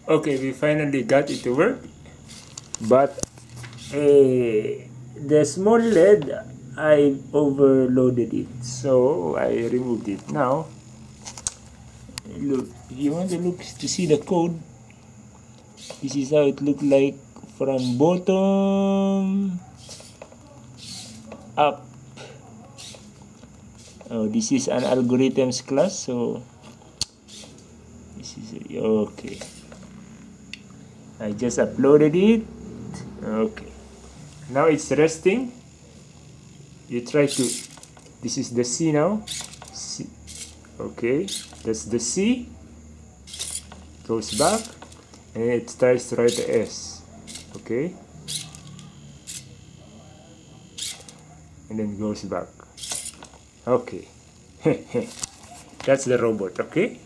Okay, we finally got it to work, but the small LED, I overloaded it, so I removed it. Now look, if you want to look to see the code, this is how it looked like from bottom up. Oh, this is an algorithms class, so this is okay. I just uploaded it. Okay, now it's resting. You try to, this is the C now. C. Okay, that's the C. Goes back and it tries to write the S. Okay, and then goes back. Okay. That's the robot. Okay.